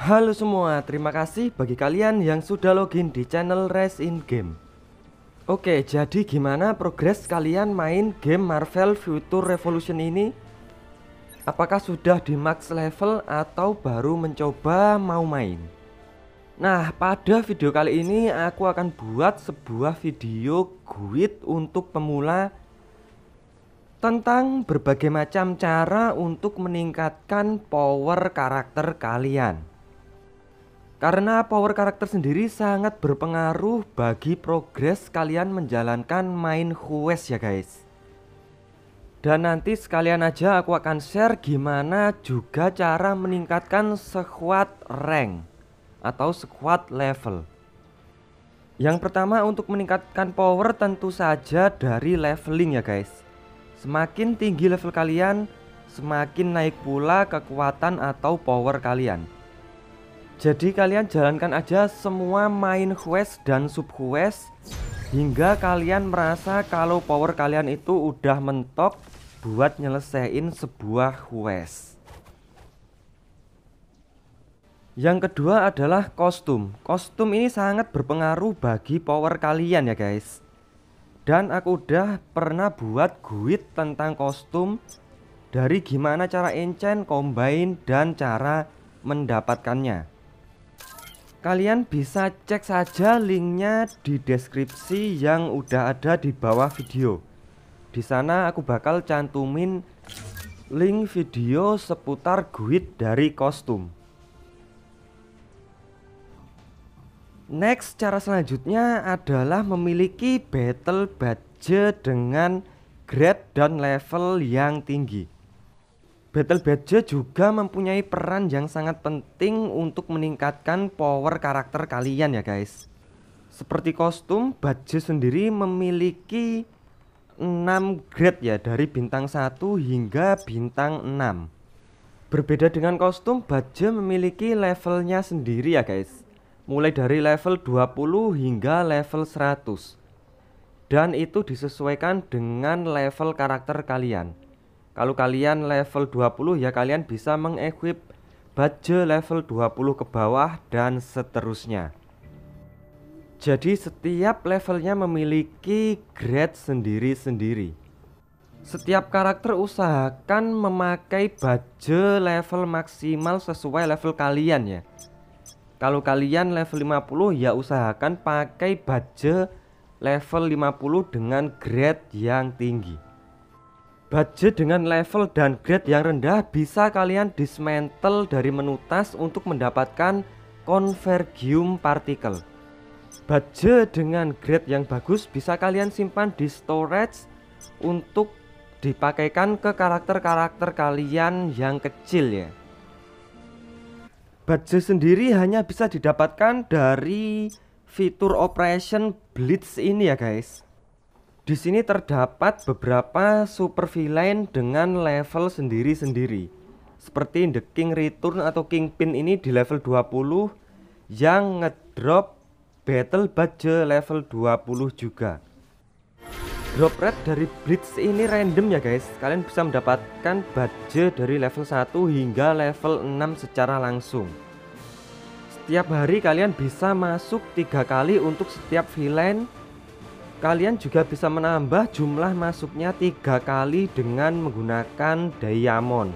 Halo semua, terima kasih bagi kalian yang sudah login di channel Rise in Game. Oke, jadi gimana progres kalian main game Marvel Future Revolution ini? Apakah sudah di max level atau baru mencoba mau main? Nah, pada video kali ini aku akan buat sebuah video guide untuk pemula tentang berbagai macam cara untuk meningkatkan power karakter kalian. Karena power karakter sendiri sangat berpengaruh bagi progres kalian menjalankan main quest ya guys. Dan nanti sekalian aja aku akan share gimana juga cara meningkatkan squad rank atau squad level. Yang pertama untuk meningkatkan power tentu saja dari leveling ya guys. Semakin tinggi level kalian, semakin naik pula kekuatan atau power kalian. Jadi kalian jalankan aja semua main quest dan sub quest hingga kalian merasa kalau power kalian itu udah mentok buat nyelesain sebuah quest. Yang kedua adalah kostum. Kostum ini sangat berpengaruh bagi power kalian ya guys. Dan aku udah pernah buat guide tentang kostum, dari gimana cara enchant, combine, dan cara mendapatkannya. Kalian bisa cek saja linknya di deskripsi yang udah ada di bawah video. Di sana aku bakal cantumin link video seputar guide dari kostum. Next, cara selanjutnya adalah memiliki battle badge dengan grade dan level yang tinggi. Battle badge juga mempunyai peran yang sangat penting untuk meningkatkan power karakter kalian ya guys. Seperti kostum, badge sendiri memiliki 6 grade ya, dari bintang 1 hingga bintang 6. Berbeda dengan kostum, badge memiliki levelnya sendiri ya guys. Mulai dari level 20 hingga level 100. Dan itu disesuaikan dengan level karakter kalian. Kalau kalian level 20 ya kalian bisa mengequip badge level 20 ke bawah dan seterusnya. Jadi setiap levelnya memiliki grade sendiri-sendiri. Setiap karakter usahakan memakai badge level maksimal sesuai level kalian ya. Kalau kalian level 50 ya usahakan pakai badge level 50 dengan grade yang tinggi. Badge dengan level dan grade yang rendah bisa kalian dismantle dari menu task untuk mendapatkan Convergium Particle. Badge dengan grade yang bagus bisa kalian simpan di storage untuk dipakaikan ke karakter-karakter kalian yang kecil ya. Badge sendiri hanya bisa didapatkan dari fitur Operation Blitz ini ya guys. Di sini terdapat beberapa super villain dengan level sendiri-sendiri. Seperti The King Return atau Kingpin ini di level 20 yang ngedrop battle badge level 20 juga. Drop rate dari Blitz ini random ya guys. Kalian bisa mendapatkan badge dari level 1 hingga level 6 secara langsung. Setiap hari kalian bisa masuk 3 kali untuk setiap villain. Kalian juga bisa menambah jumlah masuknya 3 kali dengan menggunakan diamond.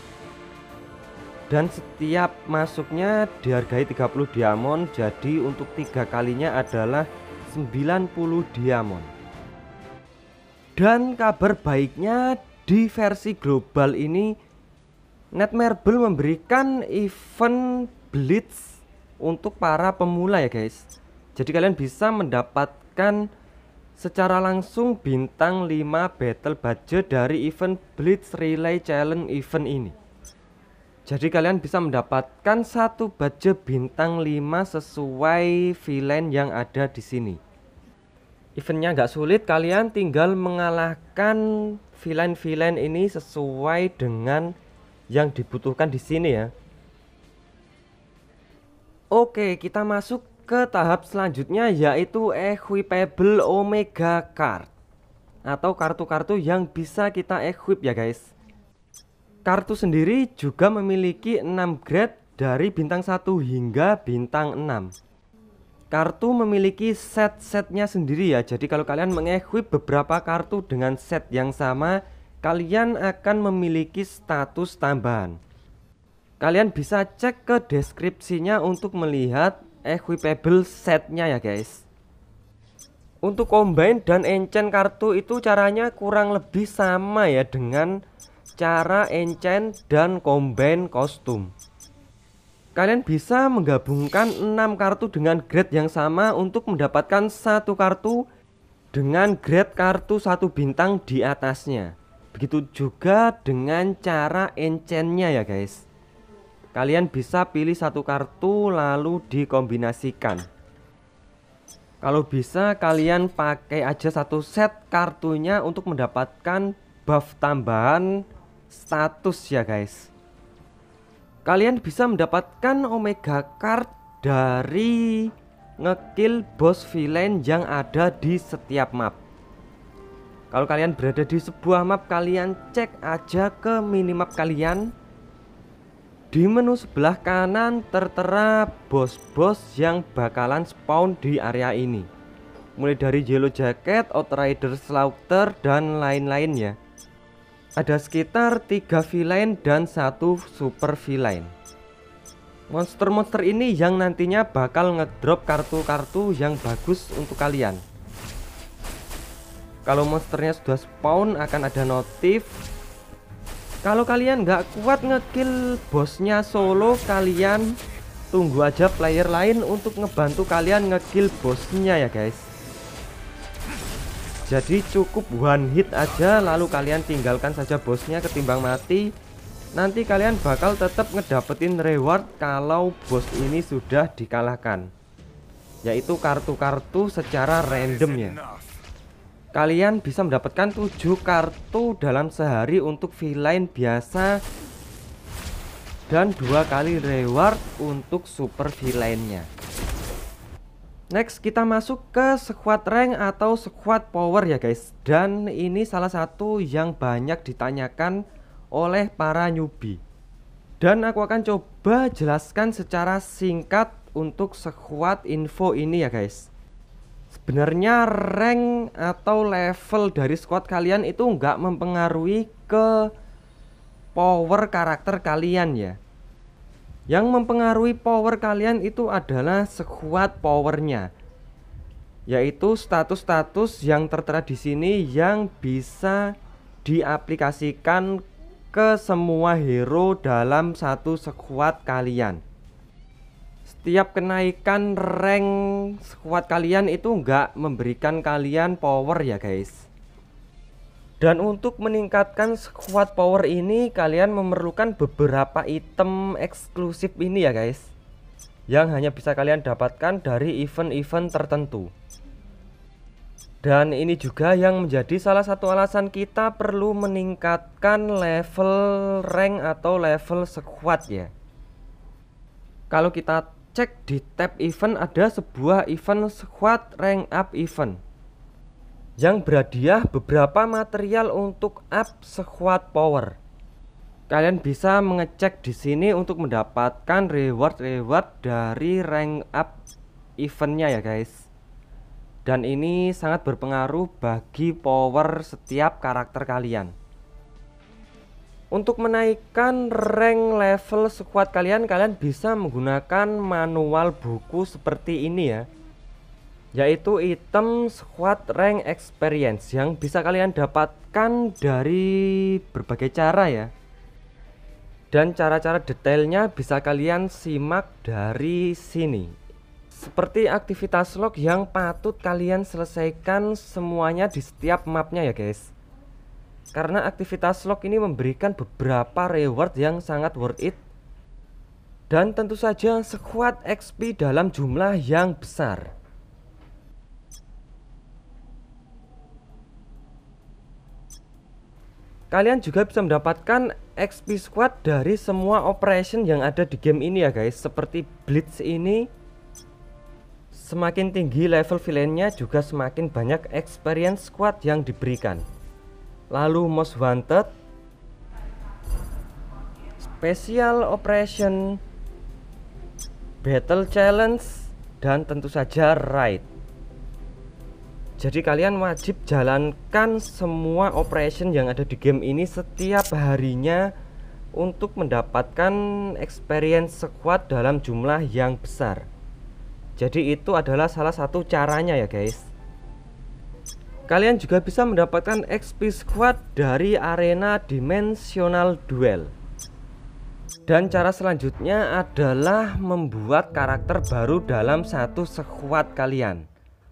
Dan setiap masuknya dihargai 30 diamond. Jadi untuk 3 kalinya adalah 90 diamond. Dan kabar baiknya di versi global ini Netmarble memberikan event Blitz untuk para pemula ya guys. Jadi kalian bisa mendapatkan secara langsung bintang 5 battle badge dari event Blitz Relay Challenge event ini. Jadi kalian bisa mendapatkan satu badge bintang 5 sesuai villain yang ada di sini. Eventnya nggak sulit, kalian tinggal mengalahkan villain-villain ini sesuai dengan yang dibutuhkan di sini ya. Oke, kita masuk ke tahap selanjutnya yaitu equipable Omega Card atau kartu-kartu yang bisa kita equip ya guys. Kartu sendiri juga memiliki 6 grade dari bintang 1 hingga bintang 6. Kartu memiliki set-setnya sendiri ya. Jadi kalau kalian mengequip beberapa kartu dengan set yang sama, kalian akan memiliki status tambahan. Kalian bisa cek ke deskripsinya untuk melihat equipable setnya ya guys. Untuk combine dan enchant kartu itu caranya kurang lebih sama ya dengan cara enchant dan combine kostum. Kalian bisa menggabungkan 6 kartu dengan grade yang sama untuk mendapatkan satu kartu dengan grade kartu 1 bintang di atasnya. Begitu juga dengan cara enchantnya ya guys. Kalian bisa pilih satu kartu lalu dikombinasikan. Kalau bisa kalian pakai aja satu set kartunya untuk mendapatkan buff tambahan status ya guys. Kalian bisa mendapatkan Omega Card dari ngekill boss villain yang ada di setiap map. Kalau kalian berada di sebuah map, kalian cek aja ke minimap kalian. Di menu sebelah kanan tertera bos-bos yang bakalan spawn di area ini. Mulai dari Yellow Jacket, Outrider Slaughter, dan lain-lainnya. Ada sekitar 3 villain dan 1 super villain. Monster-monster ini yang nantinya bakal ngedrop kartu-kartu yang bagus untuk kalian. Kalau monsternya sudah spawn akan ada notif. Kalau kalian nggak kuat ngekill bosnya solo, kalian tunggu aja player lain untuk ngebantu kalian ngekill bosnya ya guys. Jadi cukup one hit aja lalu kalian tinggalkan saja bosnya ketimbang mati. Nanti kalian bakal tetap ngedapetin reward kalau bos ini sudah dikalahkan, yaitu kartu-kartu secara random ya. Kalian bisa mendapatkan 7 kartu dalam sehari untuk villain biasa dan 2 kali reward untuk super villainnya. Next kita masuk ke squad rank atau squad power ya guys. Dan ini salah satu yang banyak ditanyakan oleh para newbie. Dan aku akan coba jelaskan secara singkat untuk squad info ini ya guys. Sebenarnya rank atau level dari squad kalian itu nggak mempengaruhi ke power karakter kalian ya. Yang mempengaruhi power kalian itu adalah squad powernya, yaitu status-status yang tertera di sini yang bisa diaplikasikan ke semua hero dalam satu squad kalian. Setiap kenaikan rank squad kalian itu nggak memberikan kalian power ya guys. Dan untuk meningkatkan squad power ini kalian memerlukan beberapa item eksklusif ini ya guys, yang hanya bisa kalian dapatkan dari event-event tertentu. Dan ini juga yang menjadi salah satu alasan kita perlu meningkatkan level rank atau level squad ya. Kalau kita cek di tab event, ada sebuah event squad rank up event yang berhadiah beberapa material untuk up squad power. Kalian bisa mengecek di sini untuk mendapatkan reward dari rank up eventnya ya guys. Dan ini sangat berpengaruh bagi power setiap karakter kalian. Untuk menaikkan rank level squad kalian, kalian bisa menggunakan manual buku seperti ini ya, yaitu item squad rank experience yang bisa kalian dapatkan dari berbagai cara ya. Dan cara-cara detailnya bisa kalian simak dari sini. Seperti aktivitas log yang patut kalian selesaikan semuanya di setiap mapnya ya guys. Karena aktivitas log ini memberikan beberapa reward yang sangat worth it. Dan tentu saja squad XP dalam jumlah yang besar. Kalian juga bisa mendapatkan XP squad dari semua operation yang ada di game ini ya guys. Seperti Blitz ini, semakin tinggi level villainnya juga semakin banyak experience squad yang diberikan. Lalu Most Wanted, Special Operation, battle challenge, dan tentu saja raid. Jadi kalian wajib jalankan semua operation yang ada di game ini setiap harinya untuk mendapatkan experience squad dalam jumlah yang besar. Jadi itu adalah salah satu caranya ya guys. Kalian juga bisa mendapatkan XP squad dari arena dimensional duel. Dan cara selanjutnya adalah membuat karakter baru dalam satu squad kalian.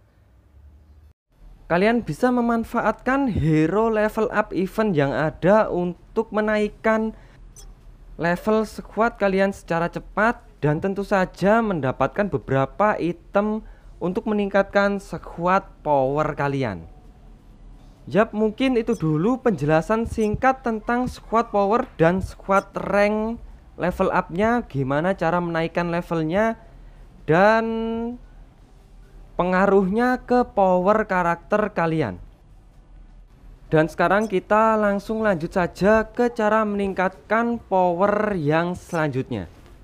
Kalian bisa memanfaatkan hero level up event yang ada untuk menaikkan level squad kalian secara cepat, dan tentu saja mendapatkan beberapa item untuk meningkatkan squad power kalian. Yap, mungkin itu dulu penjelasan singkat tentang squad power dan squad rank level up-nya, gimana cara menaikkan levelnya dan pengaruhnya ke power karakter kalian. Dan sekarang kita langsung lanjut saja ke cara meningkatkan power yang selanjutnya,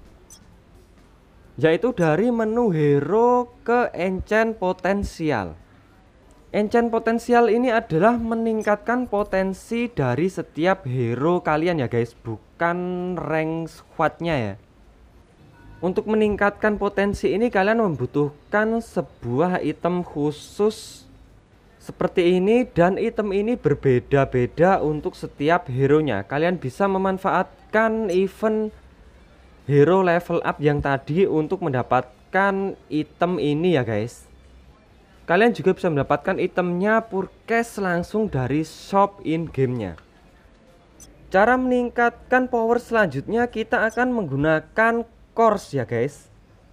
yaitu dari menu hero ke enchant potensial. Enchant potensial ini adalah meningkatkan potensi dari setiap hero kalian ya guys, bukan rank squadnya ya. Untuk meningkatkan potensi ini kalian membutuhkan sebuah item khusus seperti ini, dan item ini berbeda-beda untuk setiap hero-nya. Kalian bisa memanfaatkan event hero level up yang tadi untuk mendapatkan item ini ya guys. Kalian juga bisa mendapatkan itemnya purchase langsung dari shop in gamenya. Cara meningkatkan power selanjutnya kita akan menggunakan course ya guys.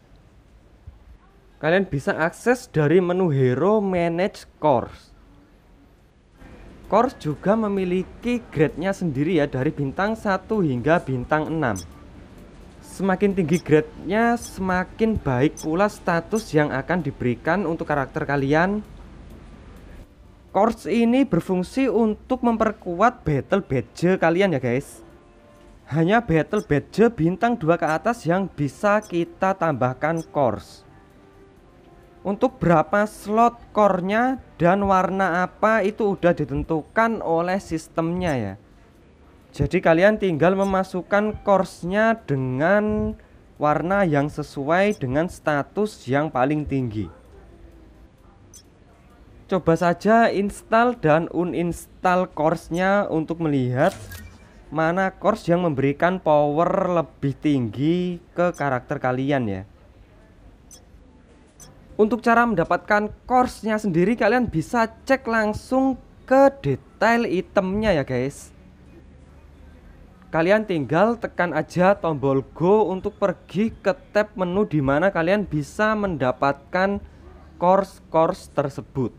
Kalian bisa akses dari menu hero manage course. Course juga memiliki grade-nya sendiri ya, dari bintang 1 hingga bintang 6. Semakin tinggi grade-nya, semakin baik pula status yang akan diberikan untuk karakter kalian. Course ini berfungsi untuk memperkuat battle badge kalian ya guys. Hanya battle badge bintang 2 ke atas yang bisa kita tambahkan course. Untuk berapa slot core-nya dan warna apa itu udah ditentukan oleh sistemnya ya. Jadi kalian tinggal memasukkan course-nya dengan warna yang sesuai dengan status yang paling tinggi. Coba saja install dan uninstall course-nya untuk melihat mana course yang memberikan power lebih tinggi ke karakter kalian ya. Untuk cara mendapatkan course-nya sendiri kalian bisa cek langsung ke detail itemnya ya guys. Kalian tinggal tekan aja tombol go untuk pergi ke tab menu di mana kalian bisa mendapatkan course tersebut.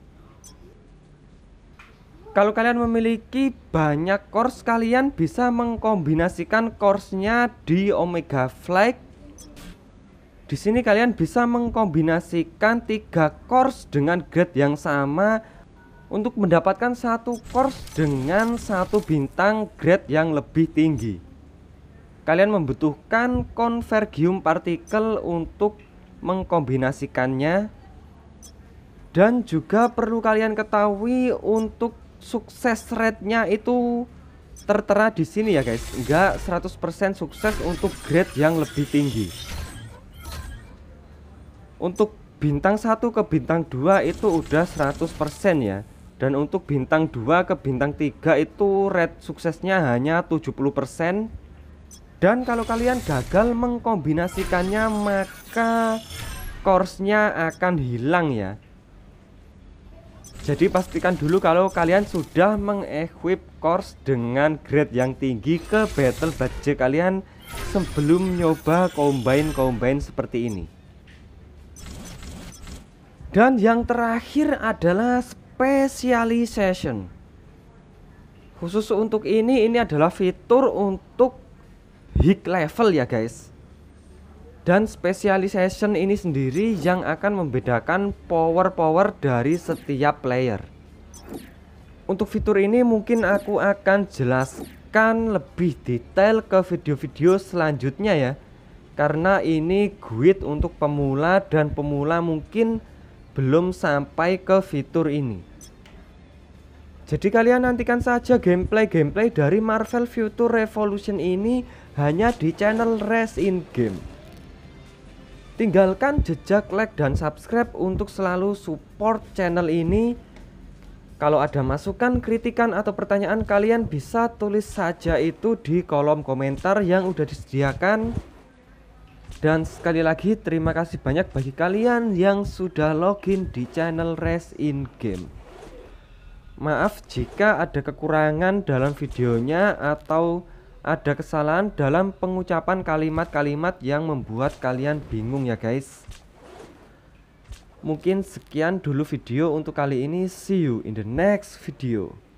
Kalau kalian memiliki banyak course, kalian bisa mengkombinasikan course-nya di Omega Flag. Di sini kalian bisa mengkombinasikan 3 course dengan grade yang sama untuk mendapatkan satu course dengan 1 bintang grade yang lebih tinggi. Kalian membutuhkan Convergium partikel untuk mengkombinasikannya. Dan juga perlu kalian ketahui untuk sukses rate-nya itu tertera di sini ya guys. Enggak 100% sukses untuk grade yang lebih tinggi. Untuk bintang 1 ke bintang 2 itu udah 100% ya. Dan untuk bintang 2 ke bintang 3 itu rate suksesnya hanya 70%. Dan kalau kalian gagal mengkombinasikannya maka course-nya akan hilang ya. Jadi pastikan dulu kalau kalian sudah mengequip course dengan grade yang tinggi ke battle badge kalian sebelum nyoba combine seperti ini. Dan yang terakhir adalah specialization. Khusus untuk ini adalah fitur untuk high level ya guys. Dan specialization ini sendiri yang akan membedakan power dari setiap player. Untuk fitur ini mungkin aku akan jelaskan lebih detail ke video-video selanjutnya ya. karena ini guide untuk pemula dan pemula mungkin belum sampai ke fitur ini. Jadi kalian nantikan saja gameplay dari Marvel Future Revolution ini hanya di channel Res In Game. Tinggalkan jejak like dan subscribe untuk selalu support channel ini. Kalau ada masukan, kritikan, atau pertanyaan, kalian bisa tulis saja itu di kolom komentar yang udah disediakan. Dan sekali lagi terima kasih banyak bagi kalian yang sudah login di channel Res In Game. Maaf jika ada kekurangan dalam videonya atau ada kesalahan dalam pengucapan kalimat-kalimat yang membuat kalian bingung ya guys. Mungkin sekian dulu video untuk kali ini. See you in the next video.